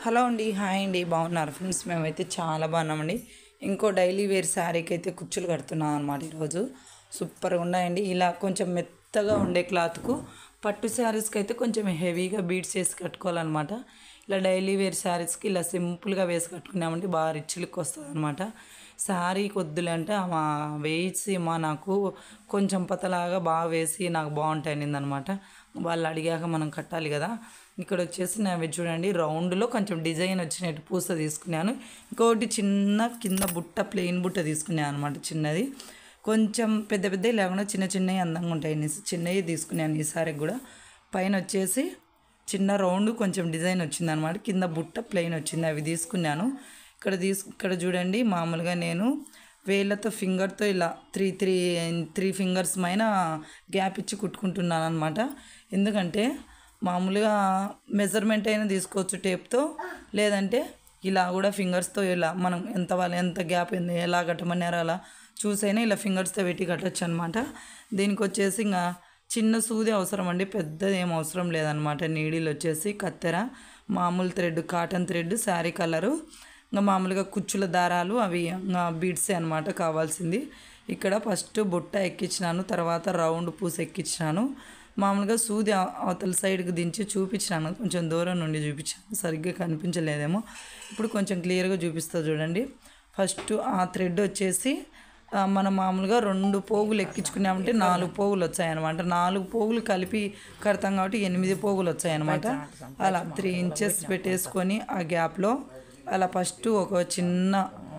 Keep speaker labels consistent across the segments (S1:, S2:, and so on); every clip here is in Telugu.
S1: హలో అండి, హాయ్ అండి, బాగున్నారు ఫ్రెండ్స్? మేమైతే చాలా బాగున్నామండి. ఇంకో డైలీ వేర్ శారీకి అయితే కుచ్చులు కడుతున్నాం అనమాట. ఈరోజు సూపర్గా ఉన్నాయండి. ఇలా కొంచెం మెత్తగా ఉండే క్లాత్కు పట్టు శారీస్కి అయితే కొంచెం హెవీగా బీడ్స్ వేసి కట్టుకోవాలన్నమాట. ఇలా డైలీ వేర్ శారీస్కి ఇలా సింపుల్గా వేసి కట్టుకున్నామంటే బాగా రిచ్ లుక్ వస్తుంది అనమాట. శారీ కొద్దులంటే మా వేసి నాకు కొంచెం పతలాగా బాగా వేసి నాకు బాగుంటాయి అనమాట. వాళ్ళు అడిగాక మనం కట్టాలి కదా. ఇక్కడ వచ్చేసి నేను చూడండి, రౌండ్లో కొంచెం డిజైన్ వచ్చినట్టు పూస తీసుకున్నాను. ఇంకొకటి చిన్న కింద బుట్ట, ప్లెయిన్ బుట్ట తీసుకున్నాను అనమాట. చిన్నది కొంచెం పెద్ద పెద్దవి లేకుండా చిన్న చిన్నవి అందంగా ఉంటాయి. చిన్నవి తీసుకున్నాను ఈసారి కూడా. పైన వచ్చేసి చిన్న రౌండ్ కొంచెం డిజైన్ వచ్చిందనమాట. కింద బుట్ట ప్లెయిన్ వచ్చింది, అవి తీసుకున్నాను. ఇక్కడ చూడండి, మామూలుగా నేను వేళ్ళతో ఫింగర్తో ఇలా త్రీ ఫింగర్స్ పైన గ్యాప్ ఇచ్చి కుట్టుకుంటున్నాను అనమాట. ఎందుకంటే మామూలుగా మెజర్మెంట్ అయినా తీసుకోవచ్చు టేప్తో, లేదంటే ఇలా కూడా ఫింగర్స్తో ఇలా మనం ఎంత గ్యాప్ ఎలా కట్టమన్నారో అలా చూసైనా ఇలా ఫింగర్స్తో పెట్టి కట్టచ్చు అనమాట. దీనికి వచ్చేసి ఇంకా చిన్న సూది అవసరం అండి, పెద్దది ఏం అవసరం లేదనమాట. నీడిల్ వచ్చేసి కత్తెర, మామూలు thread, cotton thread, sari colour, ఇంకా మామూలుగా కుచ్చుల దారాలు, అవి బీడ్సే అనమాట కావాల్సింది. ఇక్కడ ఫస్ట్ బుట్ట ఎక్కించినాను, తర్వాత రౌండ్ పూస ఎక్కించినాను. మామూలుగా సూది అవతల సైడ్కి దించి చూపించినాను, కొంచెం దూరం నుండి చూపించాను, సరిగ్గా కనిపించలేదేమో. ఇప్పుడు కొంచెం క్లియర్గా చూపిస్తా చూడండి. ఫస్ట్ ఆ థ్రెడ్ వచ్చేసి మనం మామూలుగా 2 పోగులు ఎక్కించుకున్నామంటే 4 పోగులు వచ్చాయన్నమాట. 4 పోగులు కలిపి కడతాం కాబట్టి 8 పోగులు వచ్చాయన్నమాట. అలా 3 ఇంచెస్ పెట్టేసుకొని ఆ గ్యాప్లో అలా ఫస్ట్ ఒక చిన్న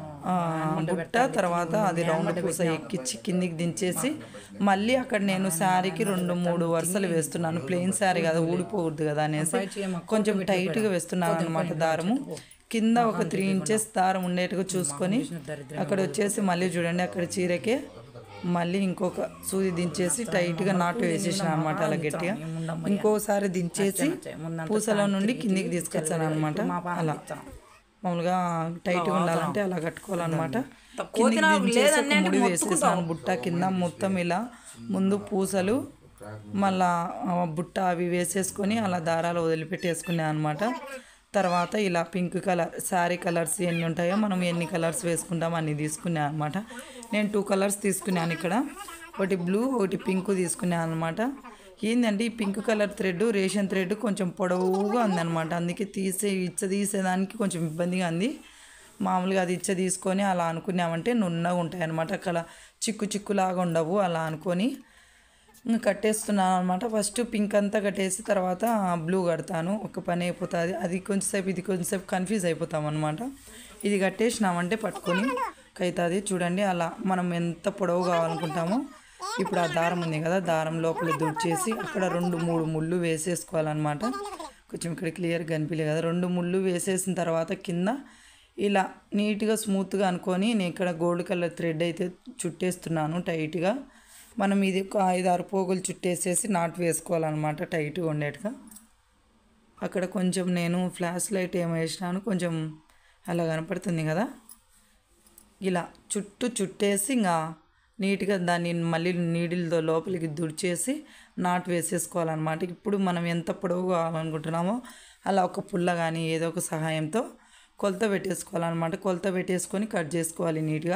S1: బుట్ట, తర్వాత అది రౌండ్ పూస ఎక్కించి కిందికి దించేసి మళ్ళీ అక్కడ నేను శారీకి 2-3 వరుసలు వేస్తున్నాను. ప్లెయిన్ శారీ కదా, ఊడిపోకూడదు కదా అనేసి కొంచెం టైట్గా వేస్తున్నాను అనమాట. దారము కింద ఒక 3 ఇంచెస్ దారం ఉండేట్టుగా చూసుకొని అక్కడ వచ్చేసి మళ్ళీ చూడండి, అక్కడ చీరకే మళ్ళీ ఇంకొక సూది దించేసి టైట్గా నాటు వేసేసాను అనమాట. అలా గట్టిగా ఇంకోసారి దించేసి పూసల నుండి కిందికి తీసుకొచ్చాను అనమాట. అలా మామూలుగా టైట్గా ఉండాలంటే అలా కట్టుకోవాలన్నమాట. కిందికి దించేసి ఒక ముడి వేసేసాను బుట్ట కింద మొత్తం. ఇలా ముందు పూసలు, మళ్ళా బుట్ట అవి వేసేసుకొని అలా దారాలు వదిలిపెట్టేసుకున్నాను అనమాట. తర్వాత ఇలా పింక్ కలర్ శారీ కలర్స్ ఎన్ని ఉంటాయో మనం ఎన్ని కలర్స్ వేసుకుంటామో అన్ని తీసుకున్నాను అనమాట. నేను 2 కలర్స్ తీసుకున్నాను ఇక్కడ, ఒకటి బ్లూ, ఒకటి పింక్ తీసుకున్నాను అనమాట. ఏంటంటే ఈ పింక్ కలర్ థ్రెడ్, రేషన్ థ్రెడ్ కొంచెం పొడవుగా ఉందన్నమాట. అందుకే తీసేదానికి కొంచెం ఇబ్బందిగా ఉంది. మామూలుగా అది తీసుకొని అలా అనుకున్నామంటే నున్నగా ఉంటాయి అన్నమాట. అక్కడ చిక్కులాగా ఉండవు. అలా అనుకొని కట్టేస్తున్నాను అనమాట. ఫస్ట్ పింక్ అంతా కట్టేసి తర్వాత బ్లూ కడతాను, ఒక పని అయిపోతుంది. అది కొంచెంసేపు ఇది కొంచెంసేపు కన్ఫ్యూజ్ అయిపోతాం అనమాట. ఇది కట్టేసినామంటే పట్టుకొని అవుతుంది. చూడండి, అలా మనం ఎంత పొడవు కావాలనుకుంటామో ఇప్పుడు ఆ దారం ఉంది కదా, దారం లోపల దుడ్చేసి అక్కడ 2-3 ముళ్ళు వేసేసుకోవాలన్నమాట. కొంచెం ఇక్కడ క్లియర్గా కనిపించలేదు కదా. 2 ముళ్ళు వేసేసిన తర్వాత కింద ఇలా నీట్గా స్మూత్గా అనుకొని నేను ఇక్కడ గోల్డ్ కలర్ థ్రెడ్ అయితే చుట్టేస్తున్నాను టైట్గా. మనం ఇది ఒక 5-6 పోగులు చుట్టేసేసి నాటు వేసుకోవాలన్నమాట టైట్గా ఉండేట్టుగా. అక్కడ కొంచెం నేను ఫ్లాష్ లైట్ ఏమో వేసినాను, కొంచెం అలా కనపడుతుంది కదా. ఇలా చుట్టేసి ఇంకా నీట్గా దాన్ని మళ్ళీ నీడిల్తో లోపలికి దుడిచేసి నాటు వేసేసుకోవాలన్నమాట. ఇప్పుడు మనం ఎంత పొడవు కావాలనుకుంటున్నామో అలా ఒక పుల్ల కానీ ఏదో ఒక సహాయంతో కొలత పెట్టేసుకోవాలన్నమాట. కొలత పెట్టేసుకొని కట్ చేసుకోవాలి నీట్గా.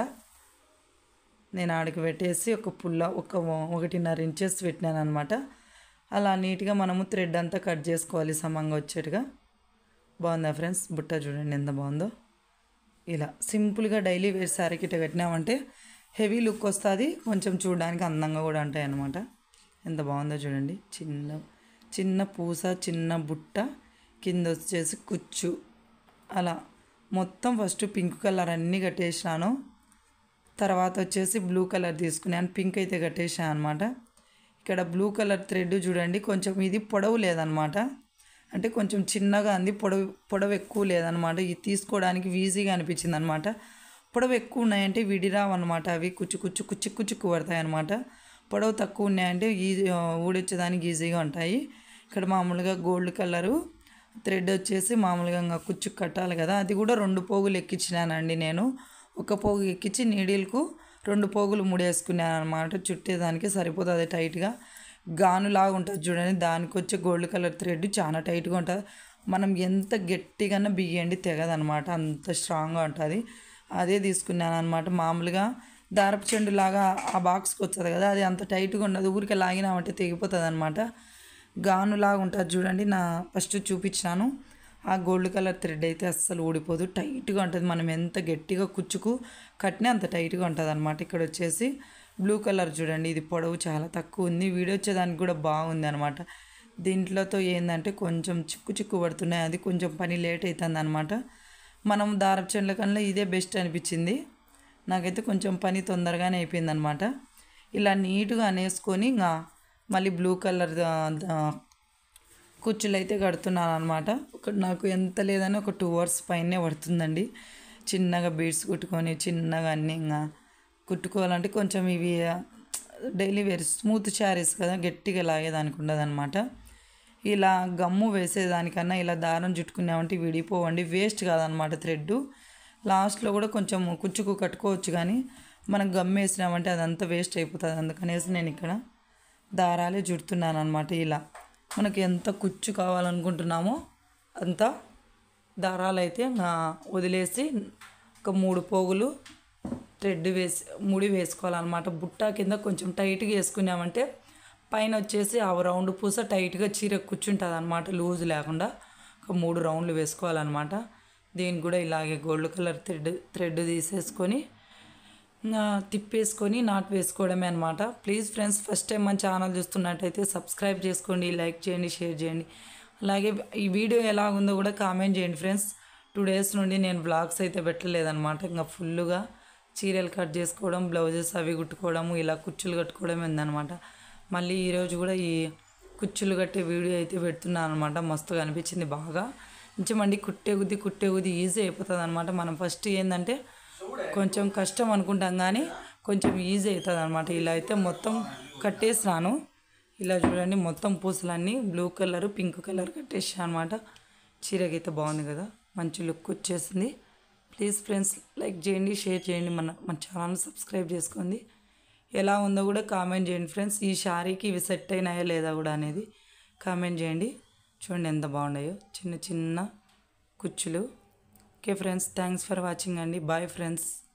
S1: నేను ఆడికి పెట్టేసి ఒక పుల్ల 1.5 ఇంచెస్ పెట్టినాను అనమాట. అలా నీట్గా మనము థ్రెడ్ అంతా కట్ చేసుకోవాలి సమంగా వచ్చేట్టుగా. బాగుందా ఫ్రెండ్స్? బుట్ట చూడండి ఎంత బాగుందో. ఇలా సింపుల్గా డైలీ వేర్ శారీకి ఇట్లా కట్టినామంటే హెవీ లుక్ వస్తుంది, కొంచెం చూడడానికి అందంగా కూడా ఉంటాయి అన్నమాట. ఎంత బాగుందో చూడండి. చిన్న పూస, చిన్న బుట్ట, కింద వచ్చేసి కుచ్చు, అలా మొత్తం ఫస్ట్ పింక్ కలర్ అన్నీ కట్టేసినాను. తర్వాత వచ్చేసి బ్లూ కలర్ తీసుకున్నాను, పింక్ అయితే కట్టేసాను అనమాట. ఇక్కడ బ్లూ కలర్ థ్రెడ్ చూడండి, కొంచెం ఇది పొడవు లేదనమాట, అంటే కొంచెం చిన్నగా అంది, పొడవు ఎక్కువ లేదనమాట. ఇది తీసుకోవడానికి ఈజీగా అనిపించింది అనమాట. పొడవు ఎక్కువ ఉన్నాయంటే విడిరావు అనమాట, అవి కుచ్చు పడతాయి అనమాట. పొడవు తక్కువ ఉన్నాయంటే ఊడొచ్చేదానికి ఈజీగా ఉంటాయి. ఇక్కడ మామూలుగా గోల్డ్ కలరు థ్రెడ్ వచ్చేసి మామూలుగా ఇంకా కుచ్చు కట్టాలి కదా, అది కూడా 2 పోగులు ఎక్కించినానండి నేను. ఒక పోగు ఎక్కించి నీడిల్కు 2 పోగులు ముడేసుకున్నాను అనమాట. చుట్టేదానికి సరిపోతుంది టైట్గా. గానులాగా ఉంటుంది చూడండి, దానికి వచ్చే గోల్డ్ కలర్ థ్రెడ్ చాలా టైట్గా ఉంటుంది. మనం ఎంత గట్టిగానే బియ్యండి తెగదనమాట, అంత స్ట్రాంగ్గా ఉంటుంది. అదే తీసుకున్నాను అనమాట. మామూలుగా దారపు చెండు లాగా ఆ బాక్స్కి వస్తుంది కదా, అది అంత టైట్గా ఉండదు, ఊరికే లాగినామంటే తెగిపోతుంది అనమాట. గానులాగా ఉంటుంది చూడండి, నా ఫస్ట్ చూపించాను. ఆ గోల్డ్ కలర్ థ్రెడ్ అయితే అస్సలు ఊడిపోదు, టైట్గా ఉంటుంది. మనం ఎంత గట్టిగా కుచ్చుకు కట్టినా అంత టైట్గా ఉంటుంది అనమాట. ఇక్కడ వచ్చేసి బ్లూ కలర్ చూడండి, ఇది పొడవు చాలా తక్కువ ఉంది, వీడియో వచ్చేదానికి కూడా బాగుంది అనమాట. దీంట్లోతో ఏంటంటే కొంచెం చిక్కు చిక్కు పడుతున్నాయి, అది కొంచెం పని లేట్ అవుతుంది అనమాట. మనం దారపు చెండ్ల కన్నా ఇదే బెస్ట్ అనిపించింది నాకైతే, కొంచెం పని తొందరగానే అయిపోయింది అనమాట. ఇలా నీట్గా అనేసుకొని ఇంకా మళ్ళీ బ్లూ కలర్ కుచ్చులు అయితే కడుతున్నాను అనమాట. నాకు ఎంత లేదని ఒక 2 hours పైనే పడుతుందండి. చిన్నగా బీడ్స్ కుట్టుకొని చిన్నగా అన్నీ ఇంకా కుట్టుకోవాలంటే కొంచెం ఇవి డైలీ వేర్ స్మూత్ శారీస్ కదా, గట్టిగా లాగేదానికి ఉండదన్నమాట. ఇలా గమ్ము వేసేదానికన్నా ఇలా దారం చుట్టుకున్నామంటే విడిపోవండి, వేస్ట్ కాదనమాట థ్రెడ్. లాస్ట్లో కూడా కొంచెం కుచ్చుకు కట్టుకోవచ్చు, కానీ మనం గమ్ము వేసినామంటే అదంతా వేస్ట్ అయిపోతుంది. అందుకనేసి నేను ఇక్కడ దారాలే చుడుతున్నాను అనమాట. ఇలా మనకి ఎంత కుచ్చు కావాలనుకుంటున్నామో అంత దారాలు అయితే వదిలేసి ఒక 3 పోగులు థ్రెడ్ వేసి ముడి వేసుకోవాలన్నమాట. బుట్ట కింద కొంచెం టైట్గా వేసుకున్నామంటే పైన వచ్చేసి ఆ రౌండ్ పూస టైట్గా చీర కూర్చుంటుంది అనమాట, లూజ్ లేకుండా. ఒక 3 రౌండ్లు వేసుకోవాలన్నమాట. దీనికి కూడా ఇలాగే గోల్డ్ కలర్ థ్రెడ్ తీసేసుకొని తిప్పేసుకొని నాట్ వేసుకోవడమే అనమాట. ప్లీజ్ ఫ్రెండ్స్, ఫస్ట్ టైం మన ఛానల్ చూస్తున్నట్టయితే సబ్స్క్రైబ్ చేసుకోండి, లైక్ చేయండి, షేర్ చేయండి. అలాగే ఈ వీడియో ఎలా ఉందో కూడా కామెంట్ చేయండి ఫ్రెండ్స్. 2 days నుండి నేను బ్లాగ్స్ అయితే పెట్టలేదన్నమాట. ఇంకా ఫుల్గా చీరలు కట్ చేసుకోవడం, బ్లౌజెస్ అవి కుట్టుకోవడము, ఇలా కుచ్చులు కట్టుకోవడం ఉందన్నమాట. మళ్ళీ ఈరోజు కూడా ఈ కుచ్చులు కట్టే వీడియో అయితే పెడుతున్నాను అనమాట. మస్తుగా అనిపించింది బాగా. మంచి కుట్టే కొద్ది ఈజీ అయిపోతుంది అనమాట. మనం ఫస్ట్ ఏంటంటే కొంచెం కష్టం అనుకుంటాం, కానీ కొంచెం ఈజీ అవుతుంది అనమాట. ఇలా అయితే మొత్తం కట్టేసినాను. ఇలా చూడండి, మొత్తం పూసలన్నీ బ్లూ కలర్, పింక్ కలర్ కట్టేసాను అనమాట. చీరకైతే బాగుంది కదా, మంచి లుక్ వచ్చేసింది. ప్లీజ్ ఫ్రెండ్స్, లైక్ చేయండి, షేర్ చేయండి, మన ఛానల్ సబ్స్క్రైబ్ చేసుకోండి. ఎలా ఉందో కూడా కామెంట్ చేయండి ఫ్రెండ్స్. ఈ శారీకి ఇవి సెట్ అయినాయా లేదా కూడా అనేది కామెంట్ చేయండి. చూడండి ఎంత బాగున్నాయో చిన్న చిన్న కుచ్చులు. Okay friends, thanks for watching అండి. Bye friends.